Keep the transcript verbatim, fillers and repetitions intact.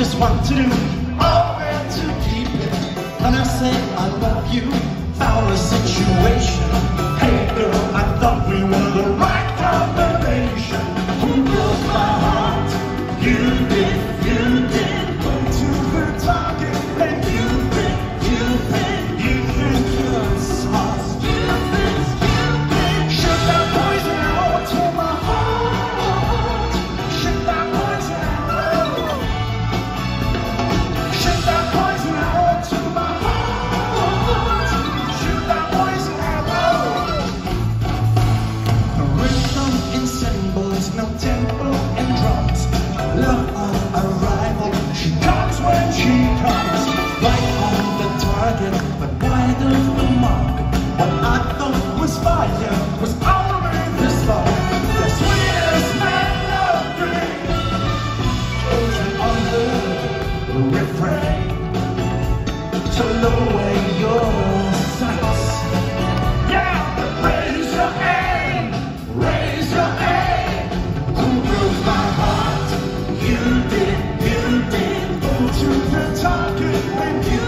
just what to do, or where to keep it. And I say I love you, our situation. Hey girl, I thought we were the right combination. Who broke my heart? You did, you did. Go to the target, and you think, you think, you think you're smart. You think, you think. Should I poison arrow to my heart? Should I poison arrow? Should I poison arrow to my heart? Should I poison arrow? A rhythm in symbols, no tempo and drums. Love on arrival, she comes when she comes. Right on the target, but wide of the mark. What I thought was fire was already the spark. The sweetest melody oozing on the refrain. To lower your sights, yeah, raise your aim, raise your aim. Who broke my heart? You did, you did. Go to the target when you